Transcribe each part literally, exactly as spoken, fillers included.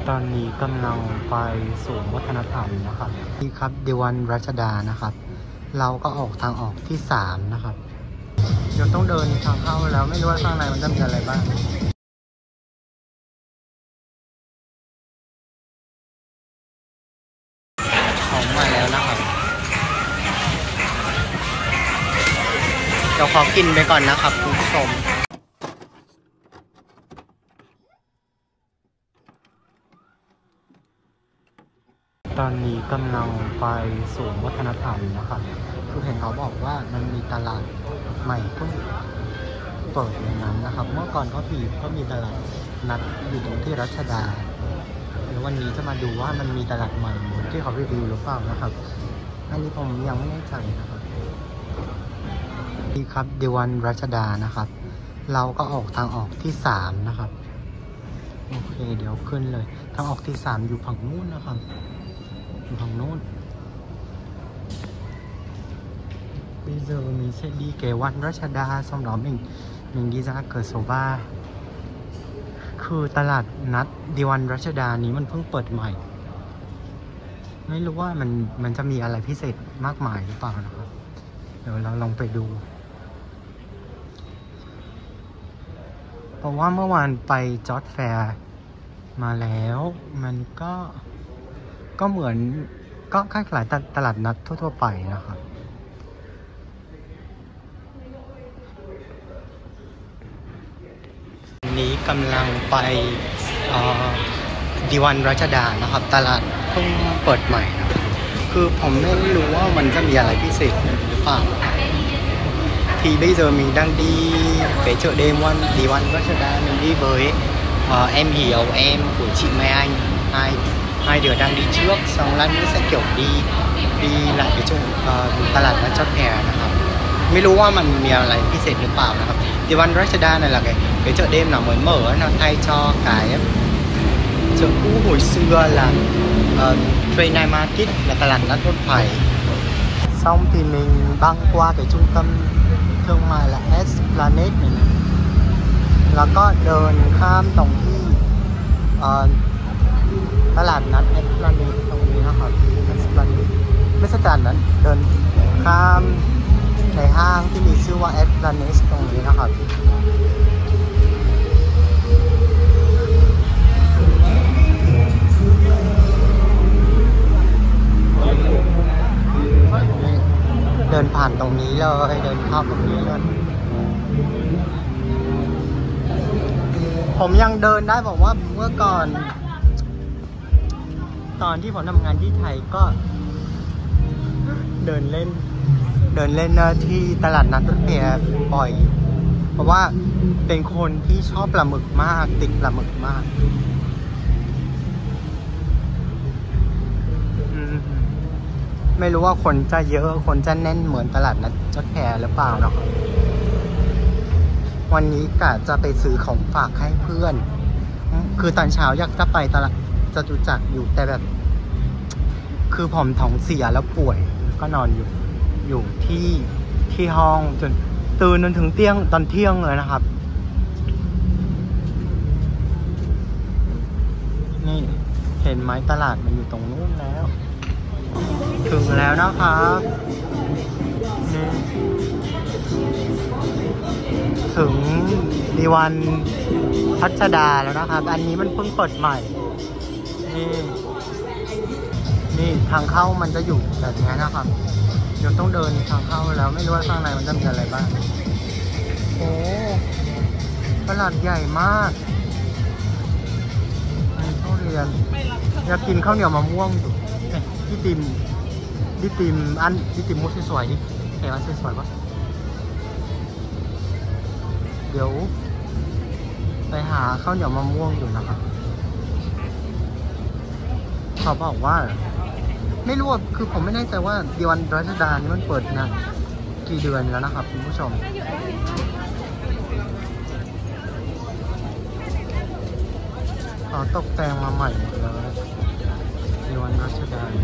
ตอนนี้กำลังไปศูนย์วัฒนธรรมนะครับนี่ครับดิวันรัชดานะครับเราก็ออกทางออกที่สามนะครับเดี๋ยวต้องเดินทางเข้าแล้วไม่รู้ว่าข้างในมันจะมีอะไรบ้างของมาแล้วนะครับเดี๋ยวขอกินไปก่อนนะครับคุณผู้ชมตอนนี้กำลังไปศูนย์วัฒนธรรมนะครับคือเห็นเขาบอกว่ามันมีตลาดใหม่เพิ่งเปิดในนั้นนะครับเมื่อก่อนเขาผีก็มีตลาดนัดอยู่ตรงที่รัชดาแล้ววันนี้จะมาดูว่ามันมีตลาดใหม่เหมือนที่เขารีวิวหรือเปล่านะครับอันนี้ผมยังไม่แน่ใจนะครับนี่ครับดิวันรัชดานะครับเราก็ออกทางออกที่สามนะครับโอเคเดี๋ยวขึ้นเลยทางออกที่สามอยู่ฝั่งนู้นนะครับอยู่ฝั่งนู้นbây giờ mình sẽ đi cái One Rashada xong đó mình mình đi ra cửa số ba คือตลาดนัดดิวันรัชดานี้มันเพิ่งเปิดใหม่ไม่รู้ว่ามันมันจะมีอะไรพิเศษมากมายหรือเปล่านะครับเดี๋ยวเราลองไปดูเพราะว่าเมื่อวานไปจอร์จแฟร์มาแล้วมันก็ก็เหมือนก็คล้ายๆตลาดนัดทั่วๆไปนะครับนี้กำลังไปดิวันรัชดานะครับตลาดเพิ่งเปิดใหม่นะครับคือผมไม่รู้ว่ามันจะมีอะไรพิเศษหรือเปล่าthì bây giờ mình đang đi cái chợ đêm One đi One Rashada mình đi với uh, em Hiếu em của chị Mai Anh hai hai đứa đang đi trước xong lát nữa sẽ kiểu đi đi lại cái chỗ uh,ตลาดนัดจอดแพนะครับไม่รู้ว่ามันมีอะไรพิเศษหรือเปล่านะครับดิวันรัชดาnày là cái cái chợ đêm nào mới mở nó thay cho cái chợ cũ hồi xưa là uh, Train Night Market là ตลาดนัดรถไฟ xong thì mình băng qua cái trung tâm thương mại là Esplanade nàyนะแล้วก็เดินข้ามตรงที่ตลาดนัด Esplanade ตรงนี้นะครับ Esplanade ไม่ใช่ตลาดนั้นเดินข้ามในห้างที่มีชื่อว่า Esplanade ตรงนี้นะครับเดินผ่านตรงนี้เลยเดินเข้าตรงนี้เลยผมยังเดินได้บอกว่าเมื่อก่อนตอนที่ผมทำงานที่ไทยก็เดินเล่นเดินเล่นที่ตลาดนัดรถไฟบ่อยเพราะว่าเป็นคนที่ชอบปลาหมึกมากติดปลาหมึกมากไม่รู้ว่าคนจะเยอะคนจะแน่นเหมือนตลาดนัดจอดแพหรือเปล่าเนาะวันนี้กะจะไปซื้อของฝากให้เพื่อนคือตอนเช้าอยากจะไปตลาดจตุจักรอยู่แต่แบบคือผมท้องเสียแล้วป่วยก็นอนอยู่อยู่ที่ที่ห้องจนตื่นจนถึงเที่ยงตอนเที่ยงเลยนะครับนี่เห็นไหมตลาดมันอยู่ตรงนู้นแล้วถึงแล้วนะครับนี่ถึงดิวันรัชดาแล้วนะครับอันนี้มันเพิ่งเปิดใหม่นี่นี่ทางเข้ามันจะอยู่แบบนี้นะครับเดี๋ยวต้องเดินทางเข้าแล้วไม่รู้ว่าข้างในมันจะมีอะไรบ้างโอ้ตลาดใหญ่มากทุเรียนอยากกินข้าวเหนียวมะม่วงอยู่ที่ติมที่ติมอันที่ติมมุสสวยดิเห็นว่าสวยปะเดี๋ยวไปหาข้าวเหนียวมะม่วงอยู่นะครับเขาบอกว่าไม่รู้คือผมไม่แน่ใจว่าดิวันรัชดานี่มันเปิดนานกี่เดือนแล้วนะครับคุณผู้ชมเขาตกแต่งมาใหม่หมดเลยดิวันรัชดา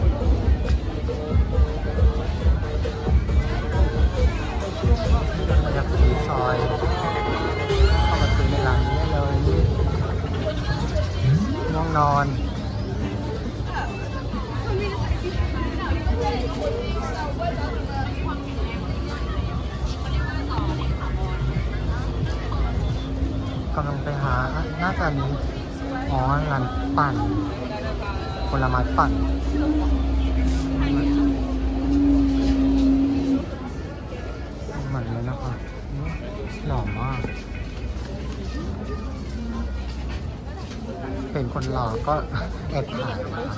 อยากซื้อซอยเข้ามาซื้อในร้านนี้เลยนี่ม่วงนอนกำลังไปหาน่าจะนี้อ๋อร้านปั่นผลไม้ปั่นเหมือนเลยนะครับหล่อมากเป็นคนหล่อก็แอบถ่ายนะครับ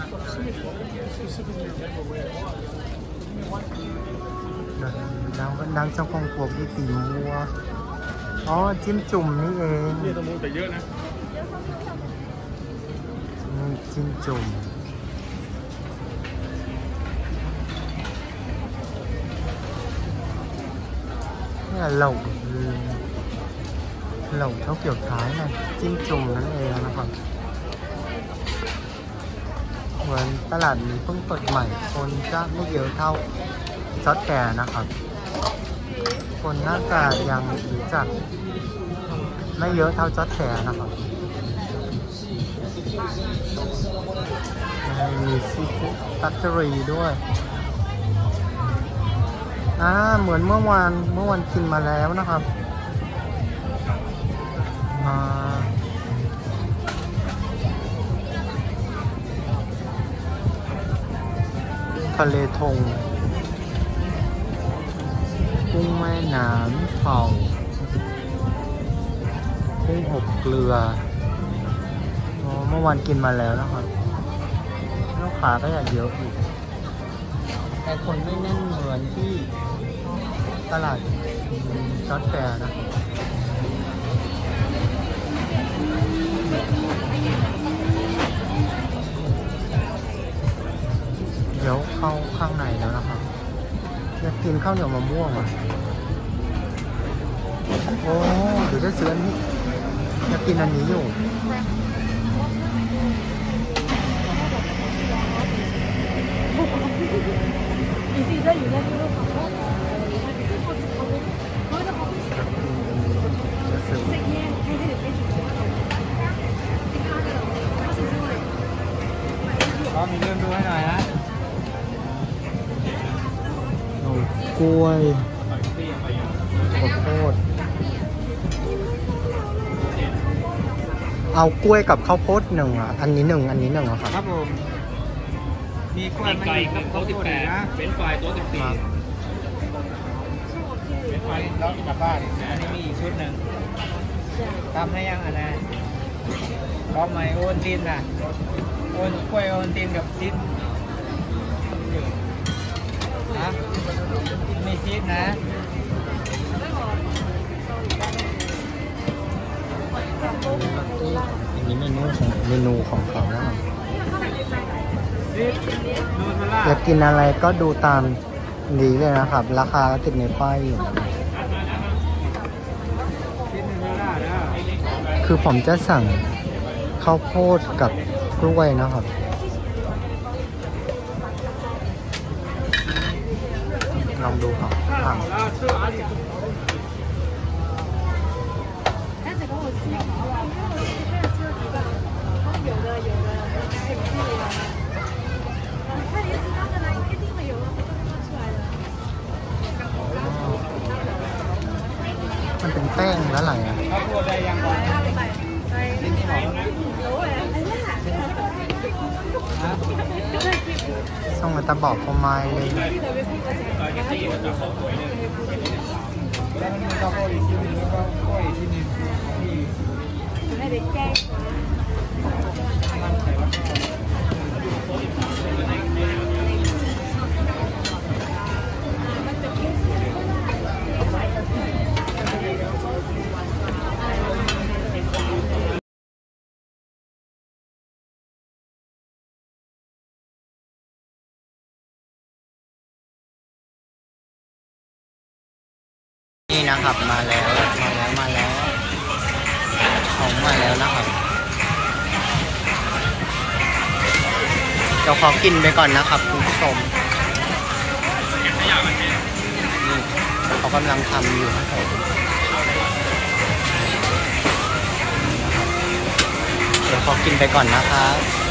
ดังดังเจ้าของกวบที่ตีมัวอ๋อจิ้มจุ่มนี่เองนี่ตรงนู้นแต่เยอะนะนี่จิ้มจุ่มเนี่ยเหล่าเหล่าเท่าเกี่ยวท้ายนะจิ้มจุ่มนั่นเองนะครับเหมือนตลาดนี้เพิ่งเปิดใหม่คนจะไม่เยอะเท่าซอสแก่นะครับคนน่าจะยังรู้จักไม่เยอะเท่าจอดแฉนะครับมีซีฟู้ดแฟคทอรี่ด้วยอ่าเหมือนเมื่อวานเมื่อวันกินมาแล้วนะครับมาทะเลทงกุ้งแม่น้ำเผากุ้งอบเกลือเมื่อวานกินมาแล้วนะครับลูกค้าก็อยากเยอะอีกแต่คนไม่แน่นเหมือนที่ตลาดจอดแฟร์นะเดี๋ยวเข้าข้างในแล้วนะครับอยากกินข้าวเหนียวมะม่วงอ่ะโอ้เดี๋ยวจะซื้ออันนี้อยากกินอันนี้อยู่จะซื้อก็มีเรื่องดูให้หน่อยนะกล้วยข้าวโพดเอากล้วยกับข้าวโพดหนึ่งอ่ะอันนี้หนึ่งอันนี้หนึ่งอะครับครับผมมีกล้วยมันอยู่กับข้าวโพดนะเป็นไฟตัวสิบสี่เป็นไฟแล้วกลับบ้านอันนี้มีอีกชุดหนึ่งทำให้ยังอันนั้นพร้อมไหมโอนตินน่ะโอนกล้วยโอนตินกับซิดนะมีซิดนะอันนี้เมนูของเมนูของเขานะครับอยากกินอะไรก็ดูตามนี้เลยนะครับ ราคาก็ติดในป้ายอยู่คือผมจะสั่งข้าวโพดกับกล้วยนะครับลองดูครับสั่งมันเป็นแป้งแล้วอะไรอ่ะส่งมาตะบอกประมาณเลยนี่นะครับมาแล้วมาแล้วมาแล้วของมาแล้วนะครับเดี๋ยวขอกินไปก่อนนะครับคุณผู้ชมนี่เขากำลังทำอยู่ครับผมเดี๋ยวขอกินไปก่อนนะครับ